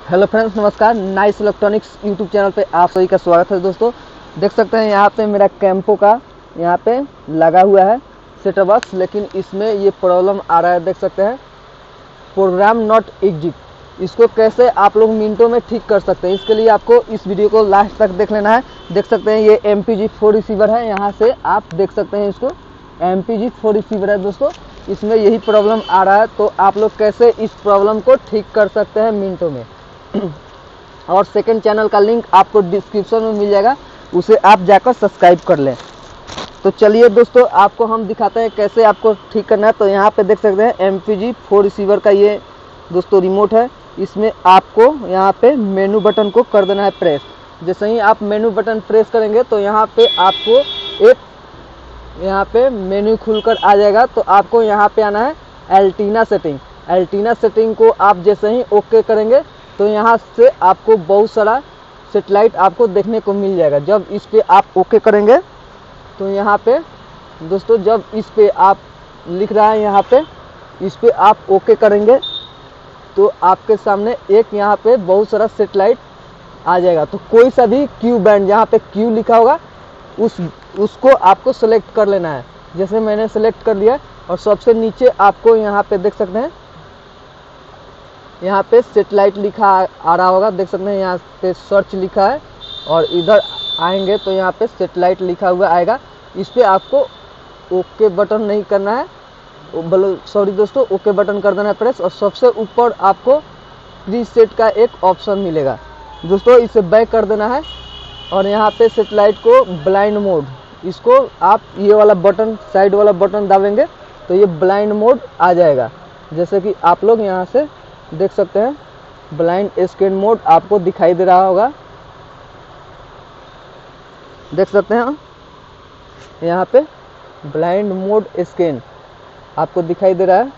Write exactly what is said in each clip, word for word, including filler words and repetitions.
Hello friends, नमस्कार। Nice electronics YouTube channel पे आप सभी का स्वागत है। दोस्तों देख सकते हैं यहाँ पे मेरा कैंपो का यहाँ पे लगा हुआ है सेटअप बॉक्स, लेकिन इसमें ये प्रॉब्लम आ रहा है। देख सकते हैं प्रोग्राम नॉट एग्जिट। इसको कैसे आप लोग मिनटों में ठीक कर सकते हैं, इसके लिए आपको इस वीडियो को लास्ट तक देख लेना है। देख सकते हैं ये M P G four receiver है, यहाँ से आप देख सकते हैं इसको M P G four receiver है। दोस्तों इसमें यही प्रॉब्लम आ रहा है, तो आप लोग कैसे इस प्रॉब्लम को ठीक कर सकते हैं मिनटों में। और सेकंड चैनल का लिंक आपको डिस्क्रिप्शन में मिल जाएगा, उसे आप जाकर सब्सक्राइब कर लें। तो चलिए दोस्तों आपको हम दिखाते हैं कैसे आपको ठीक करना है। तो यहाँ पे देख सकते हैं M P G four receiver का ये दोस्तों रिमोट है। इसमें आपको यहाँ पे मेनू बटन को कर देना है प्रेस। जैसे ही आप मेनू बटन प्रेस करेंगे तो यहाँ पे आपको एक यहाँ पे मेन्यू खुलकर आ जाएगा। तो आपको यहाँ पे आना है एल्टीना सेटिंग। एल्टीना सेटिंग को आप जैसे ही ओके करेंगे तो यहाँ से आपको बहुत सारा सेटेलाइट आपको देखने को मिल जाएगा। जब इस पे आप ओके करेंगे तो यहाँ पे दोस्तों जब इस पे आप लिख रहा है यहाँ पे इस पे आप ओके करेंगे तो आपके सामने एक यहाँ पे बहुत सारा सेटेलाइट आ जाएगा। तो कोई सा भी क्यू बैंड जहाँ पे क्यू लिखा होगा उस उसको आपको सेलेक्ट कर लेना है। जैसे मैंने सेलेक्ट कर लिया और सबसे नीचे आपको यहाँ पे देख सकते हैं यहाँ पे सेटेलाइट लिखा आ रहा होगा। देख सकते हैं यहाँ पे सर्च लिखा है और इधर आएंगे तो यहाँ पे सेटेलाइट लिखा हुआ आएगा। इस पे आपको ओके बटन नहीं करना है, सॉरी दोस्तों ओके बटन कर देना है प्रेस। और सबसे ऊपर आपको प्रीसेट का एक ऑप्शन मिलेगा दोस्तों, इसे बैक कर देना है और यहाँ पे सेटेलाइट को ब्लाइंड मोड, इसको आप ये वाला बटन साइड वाला बटन दबाएंगे तो ये ब्लाइंड मोड आ जाएगा। जैसे कि आप लोग यहाँ से देख सकते हैं ब्लाइंड स्कैन मोड आपको दिखाई दे रहा होगा। देख सकते हैं यहाँ पे ब्लाइंड मोड स्कैन आपको दिखाई दे रहा है।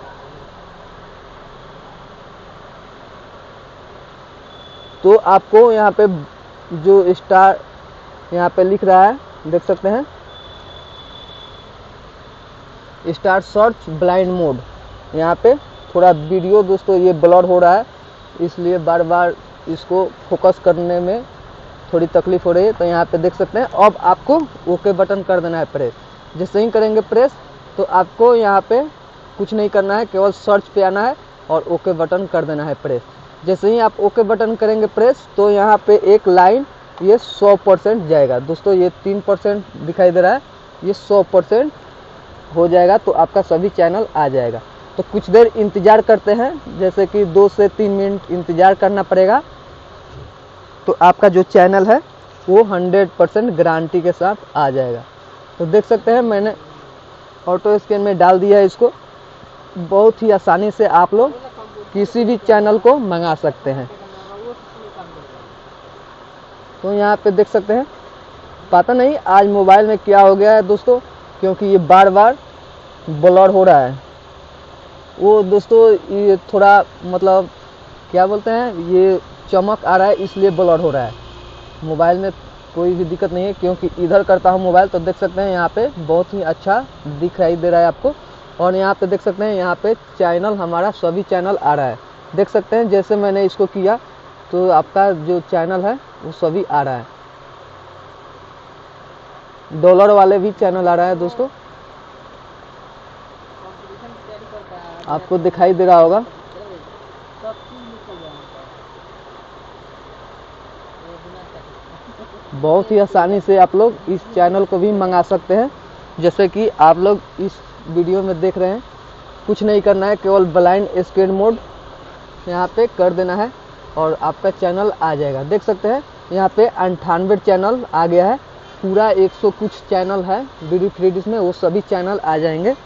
तो आपको यहाँ पे जो स्टार यहाँ पे लिख रहा है देख सकते हैं स्टार सर्च ब्लाइंड मोड। यहाँ पे थोड़ा वीडियो दोस्तों ये ब्लर हो रहा है, इसलिए बार बार इसको फोकस करने में थोड़ी तकलीफ हो रही है। तो यहाँ पे देख सकते हैं अब आपको ओके बटन कर देना है प्रेस। जैसे ही करेंगे प्रेस तो आपको यहाँ पे कुछ नहीं करना है, केवल सर्च पे आना है और ओके बटन कर देना है प्रेस। जैसे ही आप ओके बटन करेंगे प्रेस तो यहाँ पे एक लाइन ये सौ परसेंट जाएगा। दोस्तों ये तीन परसेंट दिखाई दे रहा है, ये सौ परसेंट हो जाएगा तो आपका सभी चैनल आ जाएगा। तो कुछ देर इंतज़ार करते हैं, जैसे कि दो से तीन मिनट इंतज़ार करना पड़ेगा। तो आपका जो चैनल है वो हंड्रेड परसेंट गारंटी के साथ आ जाएगा। तो देख सकते हैं मैंने ऑटो स्कैन में डाल दिया है इसको। बहुत ही आसानी से आप लोग किसी भी चैनल को मंगा सकते हैं। तो यहाँ पे देख सकते हैं पता नहीं आज मोबाइल में क्या हो गया है दोस्तों, क्योंकि ये बार बार ब्लर हो रहा है। वो दोस्तों ये थोड़ा मतलब क्या बोलते हैं ये चमक आ रहा है इसलिए ब्लर हो रहा है। मोबाइल में कोई भी दिक्कत नहीं है, क्योंकि इधर करता हूँ मोबाइल तो देख सकते हैं यहाँ पे बहुत ही अच्छा दिखाई दे रहा है आपको। और यहाँ पे देख सकते हैं यहाँ पे चैनल हमारा सभी चैनल आ रहा है। देख सकते हैं जैसे मैंने इसको किया तो आपका जो चैनल है वो सभी आ रहा है। डॉलर वाले भी चैनल आ रहा है दोस्तों, आपको दिखाई दे रहा होगा। बहुत ही आसानी से आप लोग इस चैनल को भी मंगा सकते हैं। जैसे कि आप लोग इस वीडियो में देख रहे हैं, कुछ नहीं करना है, केवल ब्लाइंड स्कैन मोड यहाँ पे कर देना है और आपका चैनल आ जाएगा। देख सकते हैं यहाँ पे अंठानवे चैनल आ गया है। पूरा एक सौ कुछ चैनल है वीडियो थ्री डी में, वो सभी चैनल आ जाएंगे।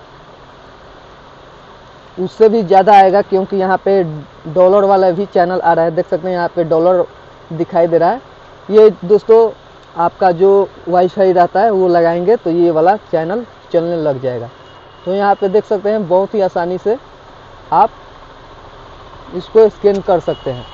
उससे भी ज़्यादा आएगा क्योंकि यहाँ पे डॉलर वाला भी चैनल आ रहा है। देख सकते हैं यहाँ पे डॉलर दिखाई दे रहा है। ये दोस्तों आपका जो वाईफाई रहता है वो लगाएंगे तो ये वाला चैनल चलने लग जाएगा। तो यहाँ पे देख सकते हैं बहुत ही आसानी से आप इसको स्कैन कर सकते हैं।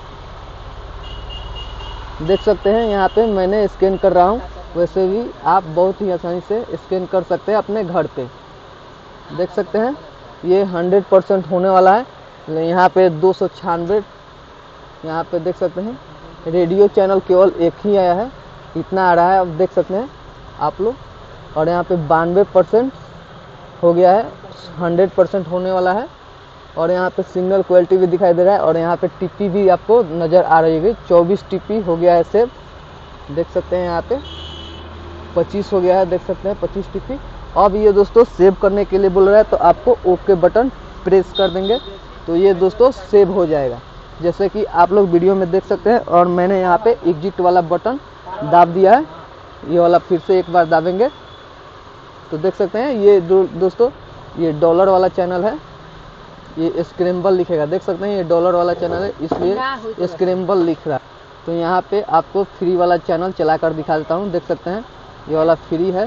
देख सकते हैं यहाँ पे मैंने स्कैन कर रहा हूँ, वैसे भी आप बहुत ही आसानी से स्कैन कर सकते हैं अपने घर पे। देख सकते हैं ये हंड्रेड परसेंट होने वाला है। यहाँ पे दो सौ छियानवे यहाँ पे देख सकते हैं रेडियो चैनल केवल एक ही आया है, इतना आ रहा है, अब देख सकते हैं आप लोग। और यहाँ पे बानवे परसेंट हो गया है, हंड्रेड परसेंट होने वाला है। और यहाँ पे सिग्नल क्वालिटी भी दिखाई दे रहा है। और यहाँ पे टीपी भी आपको नज़र आ रही है, चौबीस टीपी हो गया है सेव, देख सकते हैं। यहाँ पे पच्चीस हो गया है, देख सकते हैं पच्चीस टीपी। अब ये दोस्तों सेव करने के लिए बोल रहा है, तो आपको ओके बटन प्रेस कर देंगे तो ये दोस्तों सेव हो जाएगा, जैसे कि आप लोग वीडियो में देख सकते हैं। और मैंने यहाँ पे एग्जिट वाला बटन दाब दिया है, ये वाला फिर से एक बार दाबेंगे तो देख सकते हैं ये दो, दोस्तों ये डॉलर वाला चैनल है, ये स्क्रैम्बल लिखेगा, देख सकते हैं ये डॉलर वाला चैनल है इसलिए स्क्रैम्बल लिख रहा है। तो यहाँ पे आपको फ्री वाला चैनल चला कर दिखा देता हूँ, देख सकते हैं ये वाला फ्री है।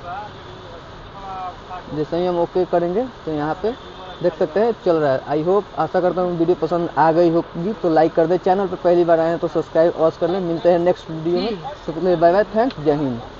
जैसे ही हम ओके करेंगे तो यहाँ पे देख सकते हैं चल रहा है। आई होप, आशा करता हूँ वीडियो पसंद आ गई होगी तो लाइक कर दे, चैनल पर पहली बार आए हैं तो सब्सक्राइब अवश्य कर लें। मिलते हैं नेक्स्ट वीडियो में, तो बाय बाय, थैंक्स, जय हिंद।